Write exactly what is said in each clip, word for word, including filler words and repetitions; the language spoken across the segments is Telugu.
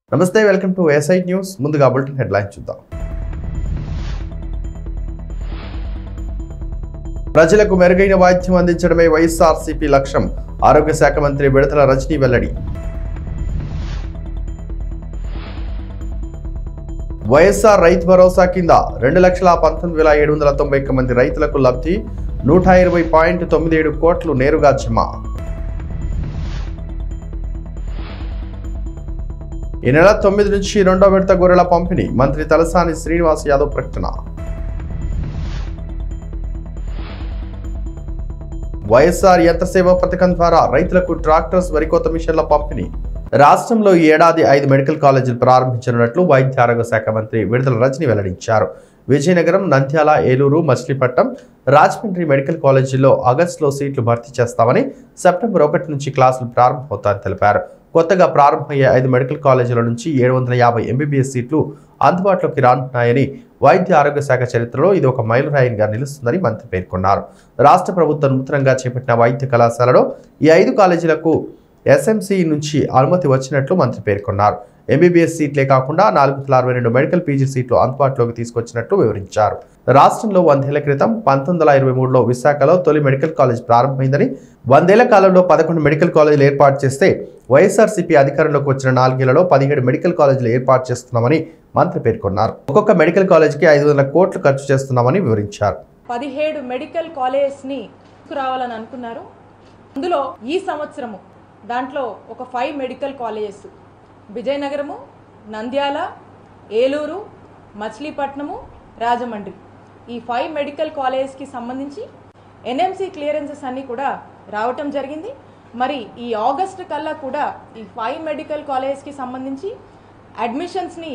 నమస్తే వెల్కమ్ టు ఎస్ఐ న్యూస్ ముందుగా బులెటిన్ హెడ్లైన్ చూద్దాం ప్రజలకు మెరుగైన వైద్యం అందించడమే వైఎస్ఆర్సీపీ లక్ష్యం ఆరోగ్య శాఖ మంత్రి విడతల రజనీ వెల్లడి వైఎస్ఆర్ రైతు భరోసా కింద రెండు లక్షల పంతొమ్మిది వేల ఏడు వందల తొంభై ఒక్క మంది రైతులకు లబ్ధి నూట ఇరవై పాయింట్ తొమ్మిది ఏడు కోట్లు నేరుగా జమ ఈ నెల తొమ్మిది నుంచి రెండో విడత గొర్రెల పంపిణీ మంత్రి తలసాని శ్రీనివాస్ యాదవ్ ప్రకటన వైఎస్ఆర్ యంత్రసేవ పథకం ద్వారా రైతులకు ట్రాక్టర్స్ వరికోత మిషన్ల పంపిణీ రాష్ట్రంలో ఈ ఏడాది ఐదు మెడికల్ కాలేజీలు ప్రారంభించనున్నట్లు వైద్య ఆరోగ్య శాఖ మంత్రి విడతల రజనీ వెల్లడించారు. విజయనగరం, నంద్యాల, ఏలూరు, మచిలీపట్నం, రాజమండ్రి మెడికల్ కాలేజీల్లో ఆగస్టులో సీట్లు భర్తీ చేస్తామని, సెప్టెంబర్ ఒకటి నుంచి క్లాసులు ప్రారంభమవుతాయని తెలిపారు. కొత్తగా ప్రారంభమయ్యే ఐదు మెడికల్ కాలేజీల నుంచి ఏడు వందల యాభై ఎంబీబీఎస్ సీట్లు అందుబాటులోకి రానున్నాయని, వైద్య ఆరోగ్య శాఖ చరిత్రలో ఇది ఒక మైలురాయిగా నిలుస్తుందని మంత్రి పేర్కొన్నారు. రాష్ట్ర ప్రభుత్వం నూతనంగా చేపట్టిన వైద్య కళాశాలలో ఈ ఐదు కాలేజీలకు ఎస్ఎంసీ నుంచి అనుమతి వచ్చినట్లు మంత్రి పేర్కొన్నారు. ఎంబీబీఎస్ సీట్లే కాకుండా నాలుగు వందల అరవై రెండు మెడికల్ పీజీ సీట్లు అందుబాటులోకి తీసుకొచ్చినట్లు వివరించారు. రాష్ట్రంలో వందేళ్ల క్రితం పంతొమ్మిది వందల ఇరవై మూడులో విశాఖలో తొలి మెడికల్ కాలేజ్ ప్రారంభమైందని, వందేళ్ల కాలంలో పదకొండు మెడికల్ కాలేజీలు ఏర్పాటు చేస్తే వైఎస్ఆర్సీపీ అధికారంలోకి వచ్చిన నాలుగేళ్లలో పదిహేడు మెడికల్ కాలేజీలు ఏర్పాటు చేస్తున్నామని మంత్రి పేర్కొన్నారు. ఒక్కొక్క మెడికల్ కాలేజీకి ఐదు వందల కోట్లు ఖర్చు చేస్తున్నామని వివరించారు. పదిహేడు మెడికల్ కాలేజెస్ ని తీసుకురావాలని అనుకున్నారు. అందులో ఈ సంవత్సరము దాంట్లో ఒక five medical colleges Vizianagaram, Nandyal, Eluru, Machilipatnam, Rajahmundry ఈ ఫైవ్ మెడికల్ కాలేజెస్కి సంబంధించి ఎన్ఎంసీ క్లియరెన్సెస్ అన్నీ కూడా రావటం జరిగింది. మరి ఈ ఆగస్టు కల్లా కూడా ఈ ఫైవ్ మెడికల్ కాలేజెస్కి సంబంధించి అడ్మిషన్స్ని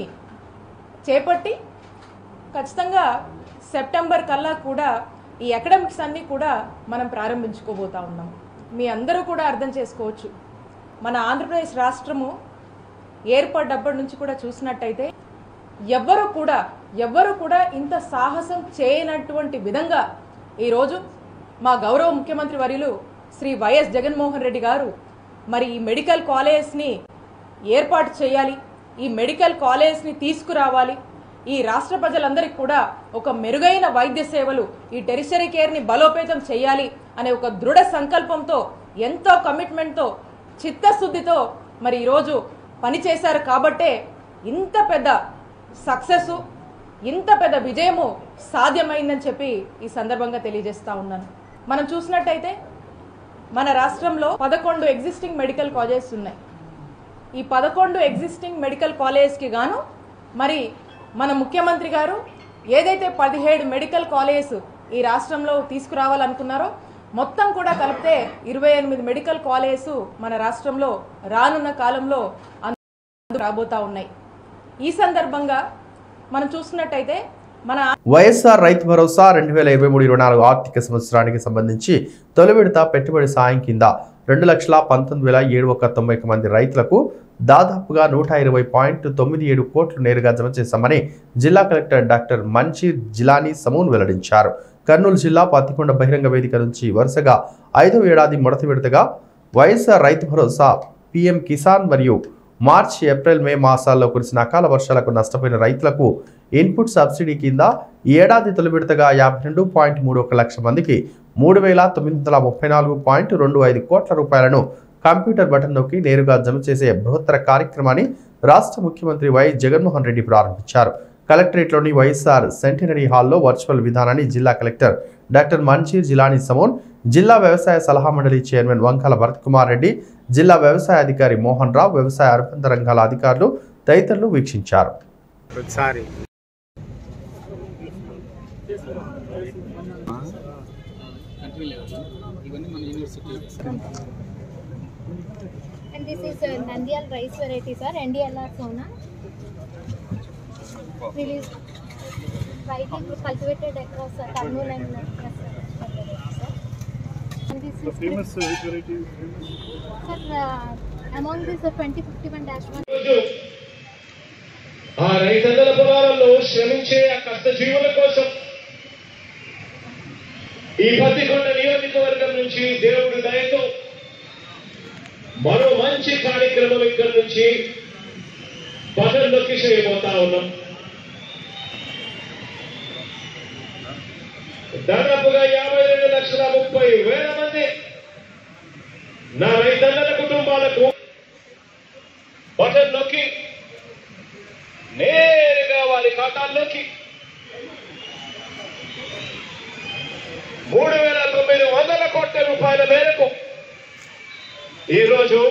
చేపట్టి ఖచ్చితంగా సెప్టెంబర్ కల్లా కూడా ఈ అకాడమిక్స్ అన్నీ కూడా మనం ప్రారంభించుకోబోతా ఉన్నాం. మీ అందరూ కూడా అర్థం చేసుకోవచ్చు, మన ఆంధ్రప్రదేశ్ రాష్ట్రము ఏర్పడ్డప్పటి నుంచి కూడా చూసినట్టయితే ఎవ్వరు కూడా ఎవ్వరు కూడా ఇంత సాహసం చేయనటువంటి విధంగా ఈరోజు మా గౌరవ ముఖ్యమంత్రి వర్యులు శ్రీ వైఎస్ జగన్మోహన్ రెడ్డి గారు మరి ఈ మెడికల్ కాలేజ్ని ఏర్పాటు చేయాలి, ఈ మెడికల్ కాలేజ్ని తీసుకురావాలి, ఈ రాష్ట్ర ప్రజలందరికీ కూడా ఒక మెరుగైన వైద్య సేవలు, ఈ టెరిషరీ కేర్ని బలోపేతం చేయాలి అనే ఒక దృఢ సంకల్పంతో, ఎంతో కమిట్మెంట్తో, చిత్తశుద్ధితో మరి ఈరోజు పనిచేశారు. కాబట్టే ఇంత పెద్ద సక్సెస్, ఇంత పెద్ద విజయము సాధ్యమైందని చెప్పి ఈ సందర్భంగా తెలియజేస్తా ఉన్నాను. మనం చూసినట్టయితే మన రాష్ట్రంలో పదకొండు ఎగ్జిస్టింగ్ మెడికల్ కాలేజెస్ ఉన్నాయి. ఈ పదకొండు ఎగ్జిస్టింగ్ మెడికల్ కాలేజెస్కి గాను మరి మన ముఖ్యమంత్రి గారు ఏదైతే పదిహేడు మెడికల్ కాలేజెస్ ఈ రాష్ట్రంలో తీసుకురావాలనుకున్నారో మొత్తం కూడా కలిపితే ఇరవై ఎనిమిది మెడికల్ కాలేజెస్ మన రాష్ట్రంలో రానున్న కాలంలో రాబోతా ఉన్నాయి. ఈ సందర్భంగా మనం చూసినట్టయితే మన వైఎస్ఆర్ రైతు భరోసా రెండు వేల ఇరవై మూడు ఇరవై నాలుగు ఆర్థిక సంవత్సరానికి సంబంధించి తొలి విడత పెట్టుబడి సాయం కింద రెండు లక్షల పంతొమ్మిది వేల ఏడు వందల తొంభై ఒక్క మంది రైతులకు దాదాపుగా నూట ఇరవై పాయింట్ తొమ్మిది ఏడు కోట్లు నేరుగా జమ చేశామని జిల్లా కలెక్టర్ డాక్టర్ మన్షీర్ జిలానీ సమూన్ వెల్లడించారు. కర్నూలు జిల్లా పత్తికొండ బహిరంగ వేదిక నుంచి వరుసగా ఐదవ ఏడాది మొదటి విడతగా వైఎస్ఆర్ రైతు భరోసా, పీఎం కిసాన్ మరియు మార్చి, ఏప్రిల్, మే మాసాల్లో కురిసిన అకాల వర్షాలకు నష్టపోయిన రైతులకు ఇన్పుట్ సబ్సిడీ కింద ఈ ఏడాది తొలి విడతగా యాభై రెండు పాయింట్ మూడు ఒక లక్ష మందికి మూడు వేల తొమ్మిది వందల ముప్పై నాలుగు పాయింట్ రెండు ఐదు కోట్ల రూపాయలను కంప్యూటర్ బటన్ నొక్కి నేరుగా జమ చేసే బృహత్తర కార్యక్రమాన్ని రాష్ట్ర ముఖ్యమంత్రి వైఎస్ జగన్మోహన్ రెడ్డి ప్రారంభించారు. కలెక్టరేట్లోని వైఎస్ఆర్ సెంటినరీ హాల్లో వర్చువల్ విధానాన్ని జిల్లా కలెక్టర్ డాక్టర్ మన్షీర్ జిలానీ సమోన్, జిల్లా వ్యవసాయ సలహా మండలి చైర్మన్ వంకాల భరత్ కుమార్ రెడ్డి, జిల్లా వ్యవసాయ అధికారి మోహన్ రావు, వ్యవసాయ అనుబంధ రంగాల అధికారులు తదితరులు వీక్షించారు. And this is uh, Nandyal rice variety, sir. N D L R Sona. Release widely cultivated across uh, Kurnool and Yes, sir. And this is famous which variety? Sir, uh, among this uh, twenty fifty-one dash one. ఆ రైతన్నల పొలాలలో శ్రమించే ఆ కష్టజీవుల కోసం ఈ పత్తికొండ నియోజకవర్గం నుంచి దేవుడి దయతో మరో మంచి కార్యక్రమం ఇక్కడ నుంచి బటన్ నొక్కి చేయబోతా ఉన్నాం. దాదాపుగా యాభై రెండు లక్షల ముప్పై వేల మంది నా రైతన్నల కుటుంబాలకు బటన్ నొక్కి నేరుగా వారి ఖాతాల్లోకి మూడు వేల తొమ్మిది వందల కోట్ల రూపాయల మేరకు ఈరోజు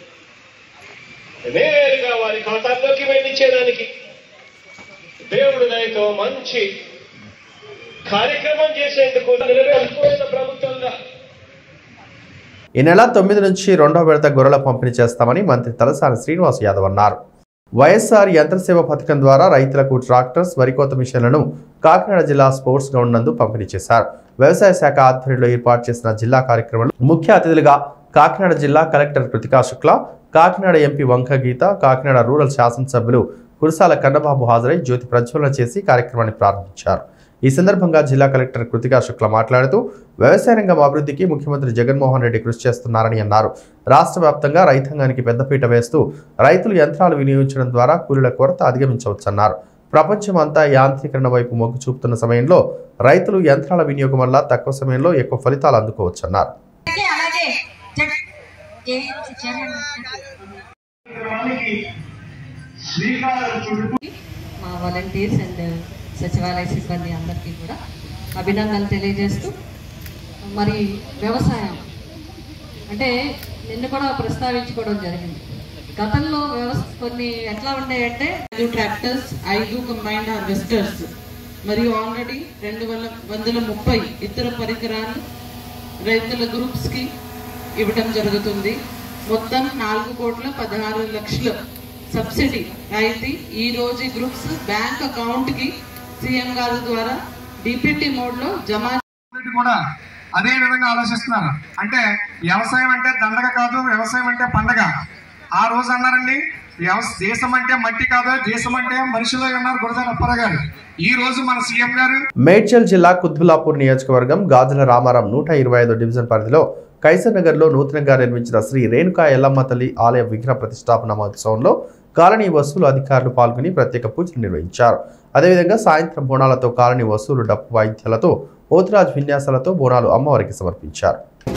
నేరుగా వారి ఖాతాల్లోకి వెళ్ళించేదానికి దేవుడు దయతో మంచి కార్యక్రమం చేసేందుకు అనుకూల ప్రభుత్వంగా ఈ నెల తొమ్మిది నుంచి రెండో విడత గొర్రెల పంపిణీ చేస్తామని మంత్రి తలసాని శ్రీనివాస్ యాదవ్ అన్నారు. వైఎస్ఆర్ యంత్రసేవ పథకం ద్వారా రైతులకు ట్రాక్టర్స్, వరికోత మిషన్లను కాకినాడ జిల్లా స్పోర్ట్స్ గ్రౌండ్ నందు పంపిణీ చేశారు. వ్యవసాయ శాఖ ఆధ్వర్యంలో ఏర్పాటు చేసిన జిల్లా కార్యక్రమంలో ముఖ్య అతిథులుగా కాకినాడ జిల్లా collector Kritika Shukla, Kakinada MP Vanga Geetha, Kakinada rural శాసనసభ్యులు కురసాల కన్నబాబు హాజరై జ్యోతి ప్రజ్వలన చేసి కార్యక్రమాన్ని ప్రారంభించారు. ఈ సందర్భంగా జిల్లా కలెక్టర్ కృతికా శుక్ల మాట్లాడుతూ వ్యవసాయ రంగం అభివృద్ధికి ముఖ్యమంత్రి జగన్మోహన్ రెడ్డి కృషి చేస్తున్నారని అన్నారు. రాష్ట్ర వ్యాప్తంగా రైతాంగానికి పెద్దపీట వేస్తూ రైతులు యంత్రాలు వినియోగించడం ద్వారా కూలీల కొరత అధిగమించవచ్చన్నారు. ప్రపంచం అంతా యాంత్రీకరణ వైపు మొగ్గు చూపుతున్న సమయంలో రైతులు యంత్రాల వినియోగం వల్ల తక్కువ సమయంలో ఎక్కువ ఫలితాలు అందుకోవచ్చన్నారు. మా వాలంటీర్స్ అండ్ సచివాలయ సిబ్బంది అందరికీ కూడా అభినందనలు తెలియజేస్తూ, మరి వ్యవసాయం అంటే నిన్న కూడా ప్రస్తావించుకోవడం జరిగింది. గతంలో వ్యవస్థ కొన్ని ఎట్లా ఉండేయంటే ఐదు ట్రాక్టర్స్, ఐదు కంబైన్డ్ హార్వెస్టర్స్ మరియు ఆల్రెడీ రెండు వందల వందల ముప్పై ఇతర పరికరాలు రైతుల గ్రూప్స్కి ఇవ్వడం జరుగుతుంది. మొత్తం నాలుగు కోట్ల పదహారు లక్షల సబ్సిడీ అయితే ఈ రోజు గ్రూప్స్ బ్యాంక్ అకౌంట్కి సీఎం గారి ద్వారా డిపిటి మోడ్లో జమ కూడా అదే విధంగా ఆలోచిస్తున్నారు. అంటే వ్యవసాయం అంటే దండగ కాదు, వ్యవసాయం అంటే పండగ. ఆ రోజు అన్నారండి, దేశం అంటే మట్టి కాదు, దేశం అంటే మనుషులే అన్నారు గురజాల అప్పారావు గారు. ఈ రోజు మన సీఎం గారు మేడ్చల్ జిల్లా కుత్బుల్లాపూర్ నియోజకవర్గం గాజుల రామారం నూట ఇరవై ఐదో డివిజన్ పరిధిలో కైసర్ నగర్ లో నూతనంగా నిర్మించిన శ్రీ రేణుకా ఎల్లమ్మ తల్లి ఆలయ విగ్రహ ప్రతిష్టాపన మహోత్సవంలో కాలనీ వసూలు అధికారులు పాల్గొని ప్రత్యేక పూజలు నిర్వహించారు. అదేవిధంగా సాయంత్రం బోనాలతో కాలనీ వసూలు డప్పు వాయిద్యాలతో పోతురాజ్ విన్యాసాలతో బోనాలు అమ్మవారికి సమర్పించారు.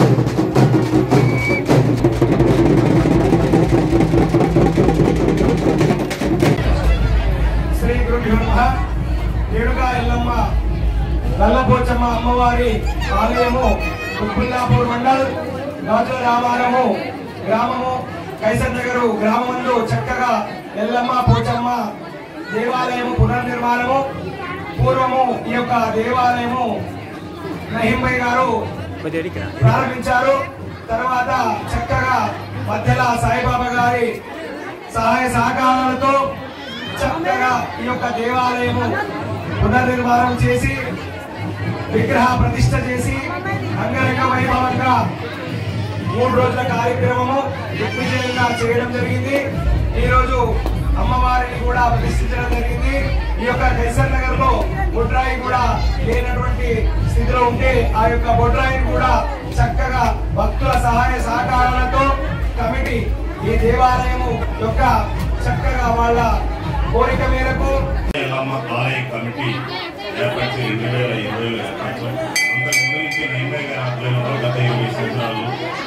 శ్రీ గురుభ్యో నమః. రేణుకా ఎల్లమ్మ నల్లపోచమ్మ అమ్మవారి ఆలయము కుత్బుల్లాపూర్ మండల్ గాజుల రామారము గ్రామము కైసర్ నగరు గ్రామంలో చక్కగా ఎల్లమ్మ పోచమ్మ దేవాలయము పునర్నిర్మాణము. పూర్వము ఈ యొక్క దేవాలయము రహీంభాయ్ గారు ప్రారంభించారు. తర్వాత చక్కగా మధ్యలో సాయిబాబా గారి సహాయ సహకారాలతో చక్కగా ఈ యొక్క దేవాలయము పునర్నిర్మాణం చేసి విగ్రహ ప్రతిష్ఠ చేసి అంగరంగ వైభవంగా మూడు రోజుల కార్యక్రమము దిగ్విజయంగా చేయడం జరిగింది. ఈ రోజు అమ్మవారిని కూడా ప్రతిష్ఠించడం జరిగింది. ఈ యొక్క కైసర్ నగర్ లో బొడ్రాయి కూడా లేనటువంటి స్థితిలో ఉంటే ఆ యొక్క బొడ్రాయిని కూడా చక్కగా భక్తుల సహాయ సహకారాలతో కమిటీ ఈ దేవాలయము యొక్క చక్కగా వాళ్ళ కోరిక మేరకు ఆలయ కమిటీ ఏర్పాటు రెండు వేల ఇరవైలో ఏర్పాటు అంతకు ముందు నుంచి నేమ్బాయ్ గారి ఆధ్వర్యంలో గత ఇరవై సంవత్సరాలు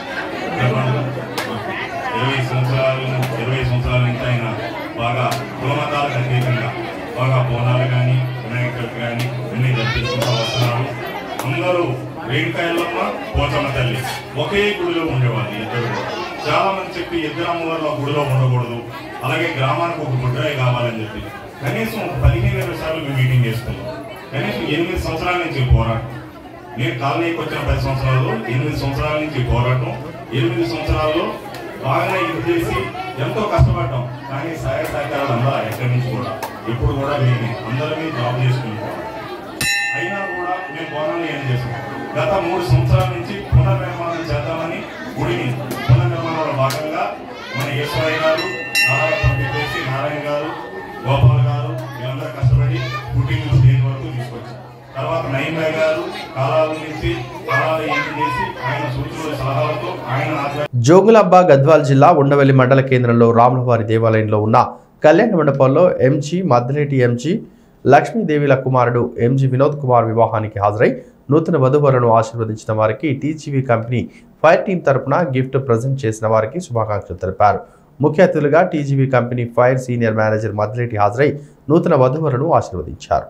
ఇరవై సంవత్సరాలు ఇరవై సంవత్సరాల నుంచి ఆయన బాగా కులమతాలకు అతీతంగా బాగా బోనాలు కానీ వినాయకులకు కానీ అన్ని జరిపిస్తూ వస్తున్నారు. అందరూ రేణుకా ఎల్లమ్మ పోచమ్మ తల్లి ఒకే గుడిలో ఉండేవాళ్ళు. ఇద్దరు చాలా మంది చెప్పి ఇద్దరు అమ్మవారు గుడిలో ఉండకూడదు, అలాగే గ్రామానికి ఒక బొడ్రాయి కావాలని చెప్పి కనీసం పదిహేను ఇరవై సార్లు మేము మీటింగ్ చేసుకున్నాం. కనీసం ఎనిమిది సంవత్సరాల నుంచి పోరాటం. నేను కాలనీకి వచ్చిన పది సంవత్సరాల్లో ఎనిమిది సంవత్సరాల నుంచి పోరాటం. ఎనిమిది సంవత్సరాల్లో బాగా ఇది చేసి ఎంతో కష్టపడ్డాం. కానీ సహాయ సహకారాలు అందరూ ఎక్కడి నుంచి కూడా ఇప్పుడు కూడా మేము అందరినీ జాబ్ చేసుకుంటాం. అయినా కూడా మేము బోనాలు ఏం చేసాం. గత మూడు సంవత్సరాల నుంచి పునర్నిర్మాణం చేద్దామని గుడిని పునర్నిర్మాణంలో భాగంగా మన ఈశ్వరయ్య గారు, నారాయణ నారాయణ గారు, గోపాల్ గారు వీళ్ళందరూ కష్టపడి పుట్టిన స్టేజ్ వరకు తీసుకొచ్చారు. తర్వాత నయీంబాయ్ గారు కాలాల నుంచి కాలాలు ఏంటి చేసి ఆయన సూచనల సలహాలతో ఆయన జోగులాంబ గద్వాల్ జిల్లా ఉండవెల్లి మండల కేంద్రంలో రాములవారి దేవాలయంలో ఉన్న కళ్యాణ మండపంలో ఎంజీ మద్దిలేటి ఎంజీ లక్ష్మీదేవిల కుమారుడు ఎంజీ వినోద్ కుమార్ వివాహానికి హాజరై నూతన వధువులను ఆశీర్వదించిన వారికి టీజీవీ కంపెనీ ఫైర్ టీం తరపున గిఫ్ట్ ప్రజెంట్ చేసిన వారికి శుభాకాంక్షలు తెలిపారు. ముఖ్య అతిథులుగా TGV company fire senior manager Maddileti హాజరై నూతన వధువులను ఆశీర్వదించారు.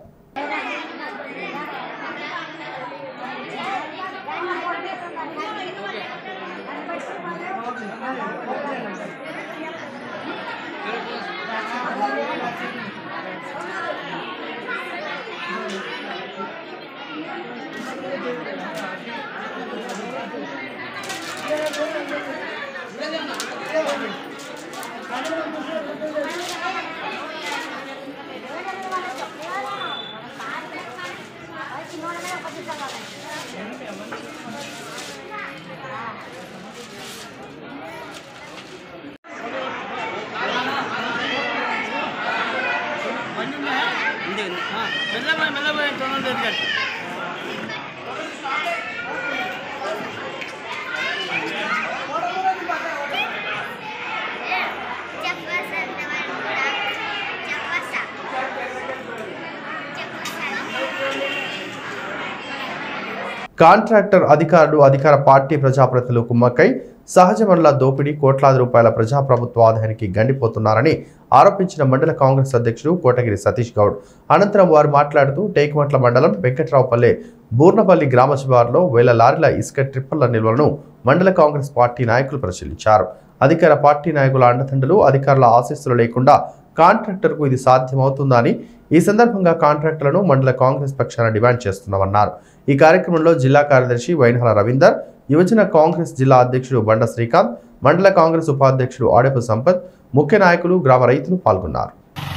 కాంట్రాక్టర్ అధికారులు అధికార పార్టీ ప్రజాప్రతినిధులు కుమ్మక్కై సహజ వనరుల దోపిడీ కోట్లాది రూపాయల ప్రజాప్రభుత్వ ఆదాయానికి గండిపోతున్నారని ఆరోపించిన మండల కాంగ్రెస్ అధ్యక్షుడు కోటగిరి సతీష్ గౌడ్. అనంతరం వారు మాట్లాడుతూ టేకుమట్ల మండలం వెంకట్రావుపల్లె బూర్నపల్లి గ్రామ శివారులో వేల లారీల ఇసుక ట్రిప్పర్ల నిల్వలను మండల కాంగ్రెస్ పార్టీ నాయకులు పరిశీలించారు. అధికార పార్టీ నాయకుల అండదండలు అధికారుల ఆశీస్సులు లేకుండా కాంట్రాక్టర్కు ఇది సాధ్యమవుతుందని ఈ సందర్భంగా కాంట్రాక్టర్లను మండల కాంగ్రెస్ పక్షాన డిమాండ్ చేస్తున్నామన్నారు. ఈ కార్యక్రమంలో జిల్లా కార్యదర్శి వైనహల రవీందర్, యువజన కాంగ్రెస్ జిల్లా అధ్యక్షుడు బండ శ్రీకాంత్, మండల కాంగ్రెస్ ఉపాధ్యక్షుడు ఆడెపు సంపత్, ముఖ్య నాయకులు, గ్రామ రైతులు పాల్గొన్నారు.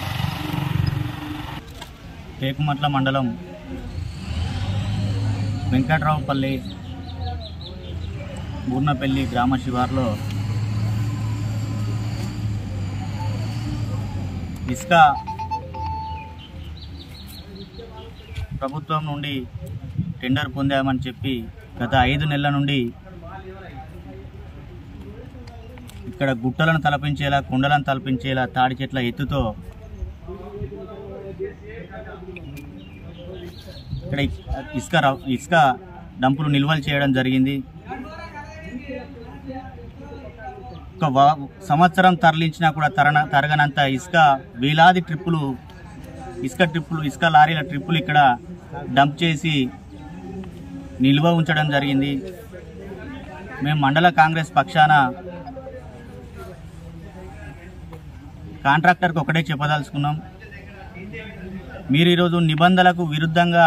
టేకుమట్ల మండలం వెంకట్రావుపల్లి బూర్నపల్లి గ్రామ శివారులో ఇసుక ప్రభుత్వం నుండి టెండర్ పొందామని చెప్పి గత ఐదు నెలల నుండి ఇక్కడ గుట్టలను తలపించేలా, కుండలను తలపించేలా తాడి చెట్ల ఎత్తుతో ఇక్కడ ఇసుక ఇసుక డంపులు నిల్వలు చేయడం జరిగింది. ఒక సంవత్సరం తరలించినా కూడా తరన తరగనంత ఇసుక వేలాది ట్రిప్పులు ఇసుక ట్రిప్పులు ఇసుక లారీల ట్రిప్పులు ఇక్కడ డంప్ చేసి నిల్వ ఉంచడం జరిగింది. మేము మండల కాంగ్రెస్ పక్షాన కాంట్రాక్టర్కి ఒకటే చెప్పదలుచుకున్నాం. మీరు ఈరోజు నిబంధనలకు విరుద్ధంగా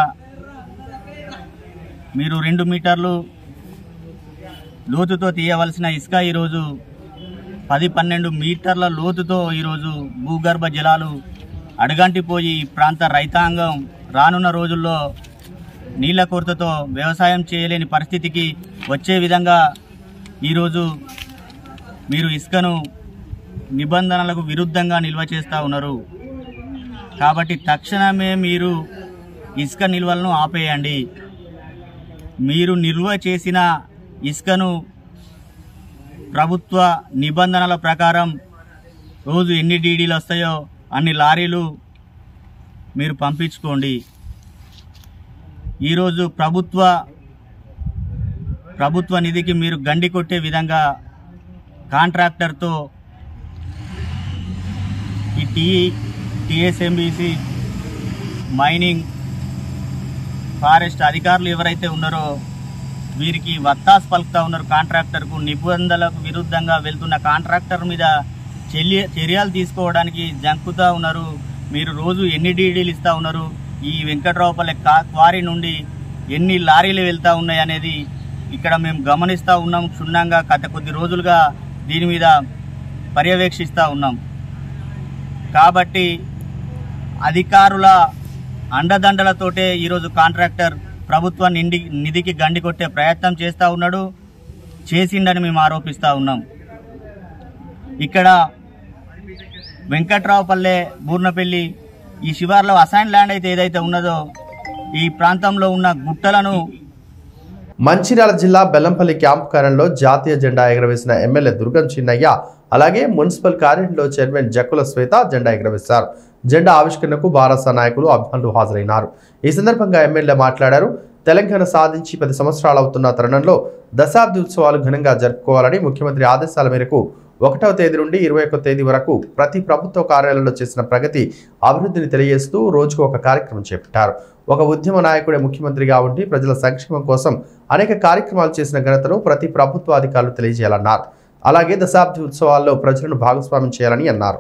మీరు రెండు మీటర్లు లోతుతో తీయవలసిన ఇసుక ఈరోజు పది పన్నెండు మీటర్ల లోతుతో ఈరోజు భూగర్భ జలాలు అడగంటిపోయి ఈ ప్రాంత రైతాంగం రానున్న రోజుల్లో నీళ్ల కొరతతో వ్యవసాయం చేయలేని పరిస్థితికి వచ్చే విధంగా ఈరోజు మీరు ఇసుకను నిబంధనలకు విరుద్ధంగా నిల్వ చేస్తూ ఉన్నారు. కాబట్టి తక్షణమే మీరు ఇసుక నిల్వలను ఆపేయండి. మీరు నిల్వ చేసిన ఇసుకను ప్రభుత్వ నిబంధనల ప్రకారం రోజు ఎన్ని డీడీలు వస్తాయో అన్ని లారీలు మీరు పంపించుకోండి. ఈరోజు ప్రభుత్వ ప్రభుత్వ నిధికి మీరు గండి కొట్టే విధంగా కాంట్రాక్టర్తో ఈ టీ టీఎస్ఎంబీసీ మైనింగ్ ఫారెస్ట్ అధికారులు ఎవరైతే ఉన్నారో వీరికి వత్తాసు పలుకుతూ ఉన్నారు. కాంట్రాక్టర్కు నిబంధనలకు విరుద్ధంగా వెళ్తున్న కాంట్రాక్టర్ మీద చర్య చర్యలు తీసుకోవడానికి జంకుతూ ఉన్నారు. మీరు రోజు ఎన్ని డీడీలు ఇస్తూ ఉన్నారు, ఈ వెంకట్రావుపల్లె క్వారీ నుండి ఎన్ని లారీలు వెళ్తూ ఉన్నాయి అనేది ఇక్కడ మేము గమనిస్తూ ఉన్నాం. క్షుణ్ణంగా గత కొద్ది రోజులుగా దీని మీద పర్యవేక్షిస్తూ ఉన్నాం. కాబట్టి అధికారుల అండదండలతోటే ఈరోజు కాంట్రాక్టర్ ప్రభుత్వ నిండి నిధికి గండి కొట్టే ప్రయత్నం చేస్తూ ఉన్నాడు, చేసిండని మేము ఆరోపిస్తూ ఉన్నాం. ఇక్కడ వెంకట్రావుపల్లె బూర్నపల్లి ఈ శివార్లో అసైన్ ల్యాండ్ అయితే ఏదైతే ఉన్నదో ఈ ప్రాంతంలో ఉన్న గుట్టలను మంచిర్యాల జిల్లా బెల్లంపల్లి క్యాంపు కార్యాలయంలో జాతీయ జెండా ఎగరవేసిన ఎమ్మెల్యే దుర్గం చిన్నయ్య అలాగే మున్సిపల్ కార్యాలయంలో చైర్మన్ జక్కుల శ్వేత జెండా ఎగరవేశారు. జెండా ఆవిష్కరణకు బారాస నాయకులు అభిమానులు హాజరైనారు. ఈ సందర్భంగా ఎమ్మెల్యే మాట్లాడారు. తెలంగాణ సాధించి పది సంవత్సరాలు అవుతున్న తరుణంలో దశాబ్ది ఉత్సవాలు ఘనంగా జరుపుకోవాలని ముఖ్యమంత్రి ఆదేశాల మేరకు ఒకటవ తేదీ నుండి ఇరవై ఒక్క తేదీ వరకు ప్రతి ప్రభుత్వ కార్యాలయంలో చేసిన ప్రగతి అభివృద్ధిని తెలియజేస్తూ రోజుకు ఒక కార్యక్రమం చేపట్టారు. ఒక ఉద్యమ నాయకుడే ముఖ్యమంత్రిగా ఉండి ప్రజల సంక్షేమం కోసం అనేక కార్యక్రమాలు చేసిన ఘనతను ప్రతి ప్రభుత్వ అధికారులు తెలియజేయాలన్నారు. అలాగే దశాబ్ది ఉత్సవాల్లో ప్రజలను భాగస్వామ్యం చేయాలని అన్నారు.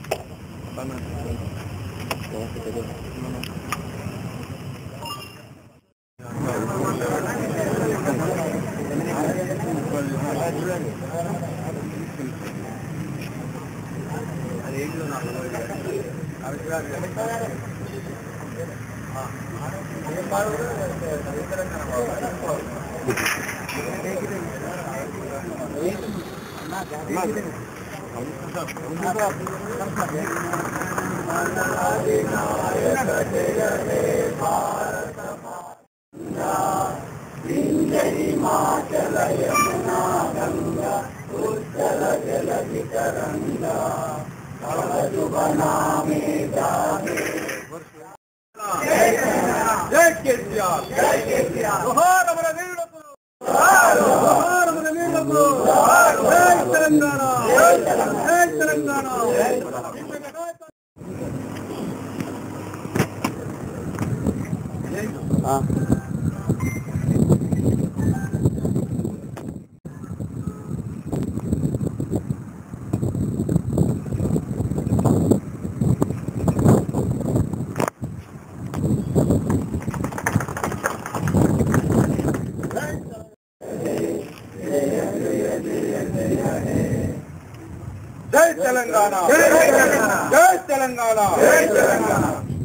జై తెలంగాణ జై తెలంగాణ జై తెలంగాణ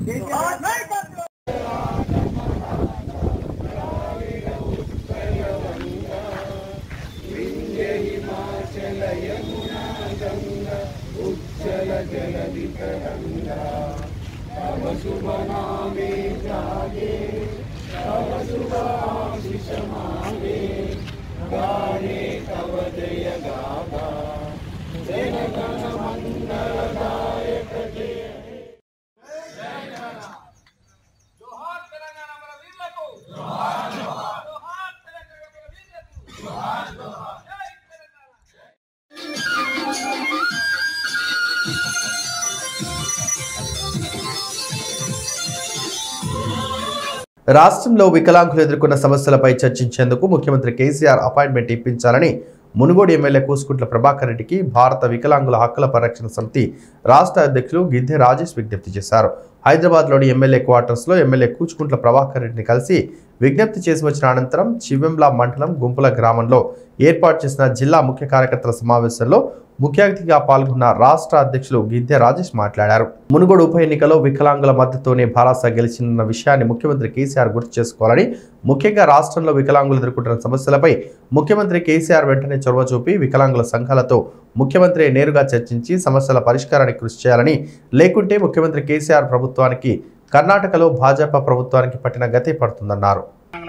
రాష్ట్రంలో వికలాంగులు ఎదుర్కొన్న సమస్యలపై చర్చించేందుకు ముఖ్యమంత్రి కేసీఆర్ అపాయింట్మెంట్ ఇప్పించాలని మునుగోడు ఎమ్మెల్యే కూసుకుంట్ల ప్రభాకర్ రెడ్డికి భారత వికలాంగుల హక్కుల పరిరక్షణ సమితి రాష్ట్ర అధ్యక్షులు గిద్దె రాజేష్ విజ్ఞప్తి చేశారు. హైదరాబాద్లోని ఎమ్మెల్యే క్వార్టర్స్లో ఎమ్మెల్యే కూచుకుంట్ల ప్రభాకర్ రెడ్డిని కలిసి విజ్ఞప్తి చేసి వచ్చిన అనంతరం చివెంల మండలం గుంపుల గ్రామంలో ఏర్పాటు చేసిన జిల్లా ముఖ్య కార్యకర్తల సమావేశంలో ముఖ్య అతిథిగా పాల్గొన్న రాష్ట్ర అధ్యక్షులు గిద్దె రాజేష్ మాట్లాడారు. మునుగోడు ఉప ఎన్నికలో వికలాంగుల మద్దతుతోనే భారాస గెలిచిన విషయాన్ని ముఖ్యమంత్రి కేసీఆర్ గుర్తు చేసుకోవాలని, ముఖ్యంగా రాష్ట్రంలో వికలాంగులు ఎదుర్కొంటున్న సమస్యలపై ముఖ్యమంత్రి కేసీఆర్ వెంటనే చొరవ చూపి వికలాంగుల సంఘాలతో ముఖ్యమంత్రి నేరుగా చర్చించి సమస్యల పరిష్కారానికి కృషి చేయాలని, లేకుంటే ముఖ్యమంత్రి కేసీఆర్ ప్రభుత్వానికి కర్ణాటకలో భాజపా ప్రభుత్వానికి పట్టిన గతే పడుతుందన్నారు.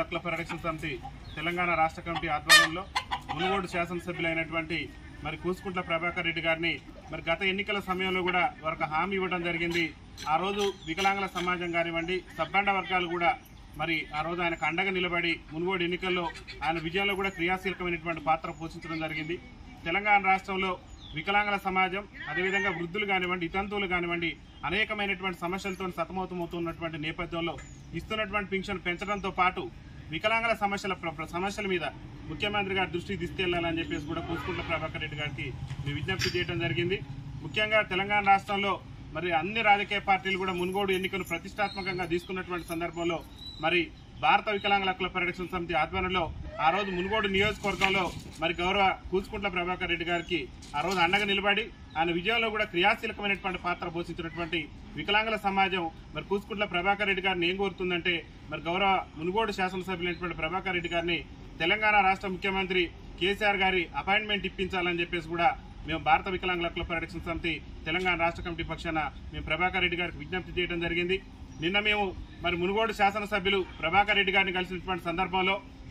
తెలంగాణ రాష్ట్ర కమిటీ ఆధ్వర్యంలో మునుగోడు శాసనసభ్యులైనటువంటి మరి కూసుకుంట్ల ప్రభాకర్ రెడ్డి గారిని మరి గత ఎన్నికల సమయంలో కూడా వారికి హామీ ఇవ్వడం జరిగింది. ఆ రోజు వికలాంగుల సమాజం కానివ్వండి, సబ్బండ వర్గాలు కూడా మరి ఆ రోజు ఆయనకు అండగా నిలబడి మునుగోడు ఎన్నికల్లో ఆయన విజయంలో కూడా క్రియాశీలకమైనటువంటి పాత్ర పోషించడం జరిగింది. తెలంగాణ రాష్ట్రంలో వికలాంగుల సమాజం, అదేవిధంగా వృద్ధులు కానివ్వండి, ఇతంతువులు కానివ్వండి, అనేకమైనటువంటి సమస్యలతో సతమతమవుతున్నటువంటి నేపథ్యంలో ఇస్తున్నటువంటి పింఛన్ పెంచడంతో పాటు వికలాంగుల సమస్యల సమస్యల మీద ముఖ్యమంత్రి గారి దృష్టికి తీసుకెళ్లాలని చెప్పేసి కూడా కూసుకుంట్ల ప్రభాకర్ రెడ్డి గారికి విజ్ఞప్తి చేయడం జరిగింది. ముఖ్యంగా తెలంగాణ రాష్ట్రంలో మరి అన్ని రాజకీయ పార్టీలు కూడా మునుగోడు ఎన్నికలు ప్రతిష్టాత్మకంగా తీసుకున్నటువంటి సందర్భంలో మరి భారత వికలాంగుల హక్కుల పరిరక్షణ సమితి ఆధ్వర్యంలో ఆ రోజు మునుగోడు నియోజకవర్గంలో మరి గౌరవ కూసుకుంట్ల ప్రభాకర్ రెడ్డి గారికి ఆ రోజు అండగా నిలబడి ఆయన విజయంలో కూడా క్రియాశీలకమైనటువంటి పాత్ర పోషించినటువంటి వికలాంగుల సమాజం మరి కూసుకుంట్ల ప్రభాకర్ రెడ్డి గారిని ఏం కోరుతుందంటే మరి గౌరవ మునుగోడు శాసనసభ్యులైనటువంటి ప్రభాకర్ రెడ్డి గారిని తెలంగాణ రాష్ట్ర ముఖ్యమంత్రి కేసీఆర్ గారి అపాయింట్మెంట్ ఇప్పించాలని చెప్పేసి కూడా మేము భారత వికలాంగుల హక్కుల పరిరక్షణ సమితి తెలంగాణ రాష్ట్ర కమిటీ పక్షాన మేము ప్రభాకర్ రెడ్డి గారికి విజ్ఞప్తి చేయడం జరిగింది. నిన్న మేము మరి మునుగోడు శాసనసభ్యులు ప్రభాకర్ రెడ్డి గారిని కలిసినటువంటి సందర్భంలో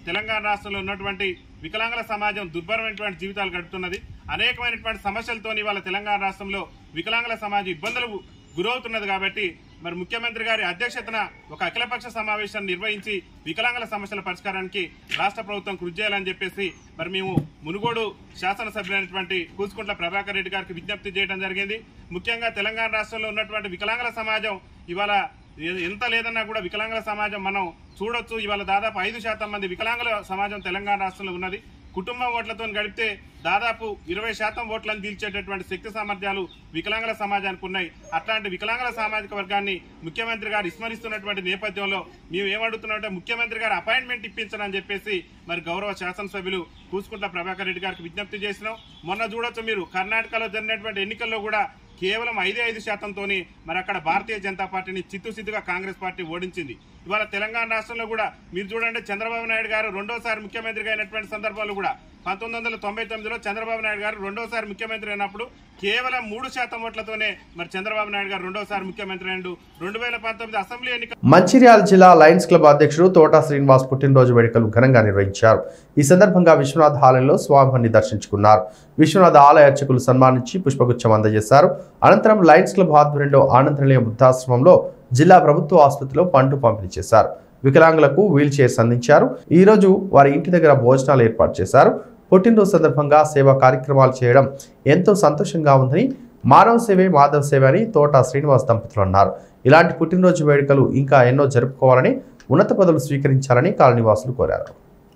తెలంగాణ రాష్ట్రంలో ఉన్నటువంటి వికలాంగుల సమాజం దుర్భరమైనటువంటి జీవితాలు గడుపుతున్నది. అనేకమైనటువంటి సమస్యలతోని ఇవాళ తెలంగాణ రాష్ట్రంలో వికలాంగుల సమాజం ఇబ్బందులు గురవుతున్నది. కాబట్టి మరి ముఖ్యమంత్రి గారి అధ్యక్షతన ఒక అఖిలపక్ష సమావేశాన్ని నిర్వహించి వికలాంగుల సమస్యల పరిష్కారానికి రాష్ట్ర ప్రభుత్వం కృషి చేయాలని చెప్పేసి మరి మేము మునుగోడు శాసనసభ్యులైనటువంటి కూసుకుంట్ల ప్రభాకర్ రెడ్డి గారికి విజ్ఞప్తి చేయడం జరిగింది. ముఖ్యంగా తెలంగాణ రాష్ట్రంలో ఉన్నటువంటి వికలాంగుల సమాజం ఇవాళ ఎంత లేదన్నా కూడా వికలాంగుల సమాజం మనం చూడొచ్చు. ఇవాళ దాదాపు ఐదు శాతం మంది వికలాంగుల సమాజం తెలంగాణ రాష్ట్రంలో ఉన్నది. కుటుంబ ఓట్లతో గడిపితే దాదాపు ఇరవై శాతం ఓట్లను తీల్చేటటువంటి శక్తి సామర్థ్యాలు వికలాంగుల సమాజానికి ఉన్నాయి. అట్లాంటి వికలాంగుల సామాజిక వర్గాన్ని ముఖ్యమంత్రి గారు విస్మరిస్తున్నటువంటి నేపథ్యంలో మేము ఏమడుగుతున్నామంటే ముఖ్యమంత్రి గారు అపాయింట్మెంట్ ఇప్పించని చెప్పేసి మరి గౌరవ శాసనసభ్యులు కూసుకుంట్ల ప్రభాకర్ రెడ్డి గారికి విజ్ఞప్తి చేసినాం. మొన్న చూడొచ్చు మీరు కర్ణాటకలో జరిగినటువంటి ఎన్నికల్లో కూడా కేవలం ఐదే ఐదు శాతంతోని మరి అక్కడ భారతీయ జనతా పార్టీని చిత్తుసిద్దుగా కాంగ్రెస్ పార్టీ ఓడించింది. ఇవాళ తెలంగాణ రాష్ట్రంలో కూడా మీరు చూడండి, చంద్రబాబు నాయుడు గారు రెండోసారి ముఖ్యమంత్రిగా అయినటువంటి సందర్భాలు కూడా పంతొమ్మిది వందల తొంభై తొమ్మిదిలో చంద్రబాబు నాయుడు గారు రెండోసారి ముఖ్యమంత్రి అయినప్పుడు కేవలం మూడు శాతం ఓట్లతోనే మరి చంద్రబాబు నాయుడు గారు రెండోసారి ముఖ్యమంత్రి అయ్యాడు. రెండు వేల పంతొమ్మిది అసెంబ్లీ ఎన్నిక మంచిర్యాల జిల్లా లయన్స్ క్లబ్ అధ్యక్షుడు తోటా శ్రీనివాస్ పుట్టినరోజు వేడుకలు ఘనంగా నిర్వహించారు. ఈ సందర్భంగా విశ్వనాథ ఆలయంలో స్వామివారిని దర్శించుకున్నారు. విశ్వనాథ ఆలయ అర్చకులు సన్మానించి పుష్పగుచ్చం అందజేశారు. అనంతరం లయన్స్ క్లబ్ ఆధ్వర్యంలో ఆనంద నిలయం వృద్ధాశ్రమంలో జిల్లా ప్రభుత్వ ఆసుపత్రిలో పండ్లు పంపిణీ చేశారు. వికలాంగులకు వీల్ చైర్స్ అందించారు. ఈ రోజు వారి ఇంటి దగ్గర భోజనాలు ఏర్పాటు చేశారు. పుట్టినరోజు సందర్భంగా సేవా కార్యక్రమాలు చేయడం ఎంతో సంతోషంగా ఉందని, మానవ సేవే మాధవ సేవ అని తోటా శ్రీనివాస్ దంపతులు అన్నారు. ఇలాంటి పుట్టినరోజు వేడుకలు ఇంకా ఎన్నో జరుపుకోవాలని, ఉన్నత పదవులు స్వీకరించాలని కాలనీవాసులు కోరారు.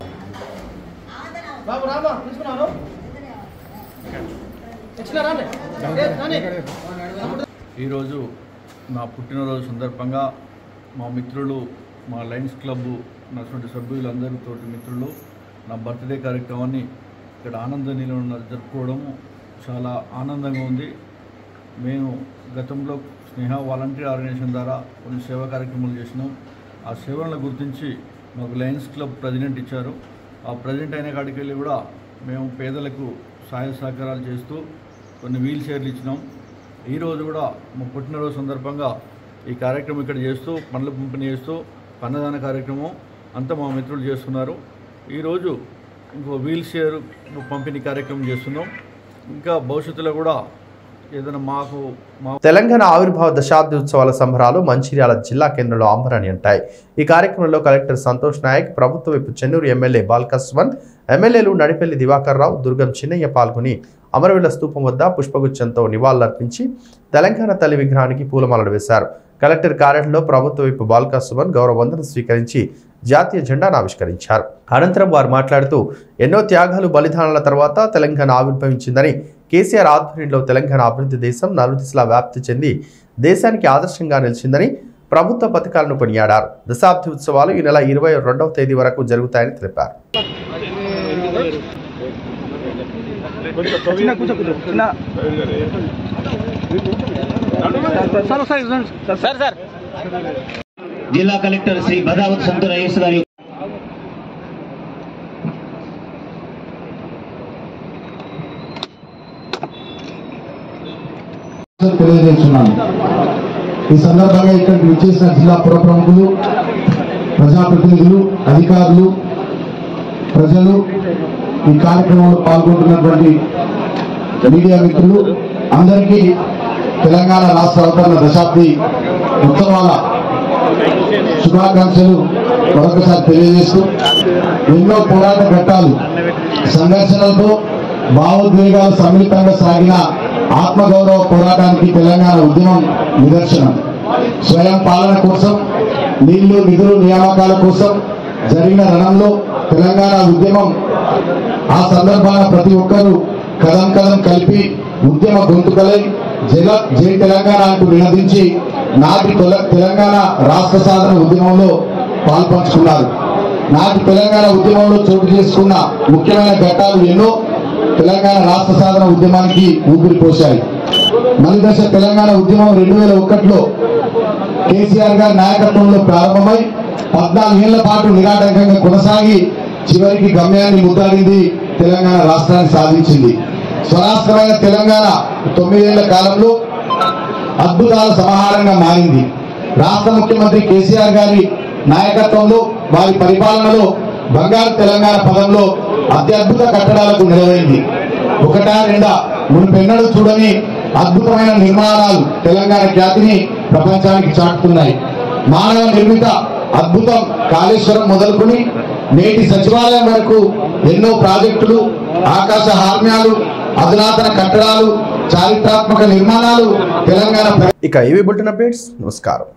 ఈరోజు నా పుట్టినరోజు సందర్భంగా మా మిత్రులు, మా లయన్స్ క్లబ్ నటువంటి సభ్యులందరితో మిత్రులు నా బర్త్డే కార్యక్రమాన్ని ఇక్కడ ఆనంద నిలయంలో జరుపుకోవడం చాలా ఆనందంగా ఉంది. మేము గతంలో స్నేహ వాలంటీర్ ఆర్గనైజేషన్ ద్వారా కొన్ని సేవా కార్యక్రమాలు చేసినాం. ఆ సేవలను గుర్తించి మాకు లయన్స్ క్లబ్ ప్రెసిడెంట్ ఇచ్చారు. ఆ ప్రెసిడెంట్ అయిన కాడికి వెళ్ళి కూడా మేము పేదలకు సహాయ సహకారాలు చేస్తూ కొన్ని వీల్ చైర్లు ఇచ్చినాం. ఈరోజు కూడా మా పుట్టినరోజు సందర్భంగా ఈ కార్యక్రమం ఇక్కడ చేస్తూ పండ్ల పంపిణీ చేస్తూ అన్నదాన కార్యక్రమం అంతా మా మిత్రులు చేస్తున్నారు. ఈరోజు ఇంకో వీల్ చైర్ పంపిణీ కార్యక్రమం చేస్తున్నాం. ఇంకా భవిష్యత్తులో కూడా ఏదైనా మాకు తెలంగాణ ఆవిర్భావ దశాబ్ది ఉత్సవాల సంబరాలు మంచిర్యాల జిల్లా కేంద్రంలో అంబరాన్ని అంటాయి. ఈ కార్యక్రమంలో కలెక్టర్ సంతోష్ నాయక్, ప్రభుత్వ వైపు చెన్నూరు ఎమ్మెల్యే బాల్కస్వన్, ఎమ్మెల్యేలు నడిపెల్లి దివాకర్ రావు, దుర్గం చిన్నయ్య పాల్గొని అమరవీళ్ల స్తూపం వద్ద పుష్పగుచ్చంతో నివాళులర్పించి తెలంగాణ తల్లి విగ్రహానికి పూలమాలలు వేశారు. కలెక్టర్ కార్యాలయంలో ప్రభుత్వ వైపు బాల్కస్వన్ గౌరవ వందనం స్వీకరించి జాతీయ జెండాను ఆవిష్కరించారు. అనంతరం వారు మాట్లాడుతూ ఎన్నో త్యాగాలు బలిదానాల తర్వాత తెలంగాణ ఆవిర్భవించిందని, కేసీఆర్ ఆధ్వర్యంలో తెలంగాణ అభివృద్ధి దేశం నలుదిశలా వ్యాప్తి చెంది దేశానికి ఆదర్శంగా నిలిచిందని, ప్రభుత్వ పథకాలను కొనియాడారు. దశాబ్ది ఉత్సవాలు ఈ నెల ఇరవై రెండవ తేదీ వరకు జరుగుతాయని తెలిపారు. జిల్లా కలెక్టర్ శ్రీ భద్రావతి సంతూర్ ఐఎస్ గారి తెలియజేస్తున్నాను. ఈ సందర్భంగా ఇక్కడికి విచ్చేసిన జిల్లా పుర ప్రముఖులు, ప్రజాప్రతినిధులు, అధికారులు, ప్రజలు, ఈ కార్యక్రమంలో పాల్గొంటున్నటువంటి మీడియా మిత్రులు అందరికీ తెలంగాణ రాష్ట్ర అవతరణ దశాబ్ది ఉత్సవాల శుభాకాంక్షలు మరొకసారి తెలియజేస్తూ, ఎన్నో పోరాట ఘట్టాలు, సంఘర్షణలతో భావోద్వేగాలు సమ్మిళితంగా సాగిన ఆత్మగౌరవ పోరాటానికి తెలంగాణ ఉద్యమం నిదర్శనం. స్వయం పాలన కోసం, నీళ్లు నిధులు నియామకాల కోసం జరిగిన రణంలో తెలంగాణ ఉద్యమం ఆ సందర్భాన ప్రతి ఒక్కరూ కదం కదం కలిపి ఉద్యమ గొంతుకలై జగ జై తెలంగాణ అంటూ నినదించి నాటి తెలంగాణ రాష్ట్ర సాధన ఉద్యమంలో పాల్పంచుకున్నారు. నాటి తెలంగాణ ఉద్యమంలో చోటు చేసుకున్న ముఖ్యమైన ఘట్టాలు ఎన్నో తెలంగాణ రాష్ట్ర సాధన ఉద్యమానికి ఊపిరి పోశాయి. మలిదశ తెలంగాణ ఉద్యమం రెండు వేల ఒకటిలో కేసీఆర్ గారి నాయకత్వంలో ప్రారంభమై పద్నాలుగేళ్ల పాటు నిరాటంకంగా కొనసాగి చివరికి గమ్యాన్ని ముద్దాడింది, తెలంగాణ రాష్ట్రాన్ని సాధించింది. స్వరాష్ట్రమైన తెలంగాణ తొమ్మిదేళ్ల కాలంలో అద్భుతాల సమాహారంగా మారింది. రాష్ట్ర ముఖ్యమంత్రి కేసీఆర్ గారి నాయకత్వంలో, వారి పరిపాలనలో బంగారు తెలంగాణ పదంలో అత్యద్భుత కట్టడాలకు నిలవైంది. ఒకటా రెండా మునుపెన్నడూ చూడని అద్భుతమైన నిర్మాణాలు తెలంగాణ ఖ్యాతిని ప్రపంచానికి చాటుతున్నాయి. మానవ నిర్మిత అద్భుతం కాళేశ్వరం మొదలుకొని నేటి సచివాలయం వరకు ఎన్నో ప్రాజెక్టులు, ఆకాశ హార్మ్యాలు, అధునాతన కట్టడాలు, చారిత్రాత్మక నిర్మాణాలు తెలంగాణ. ఇక ఇవి బులెటిన్ అప్డేట్స్. నమస్కారం.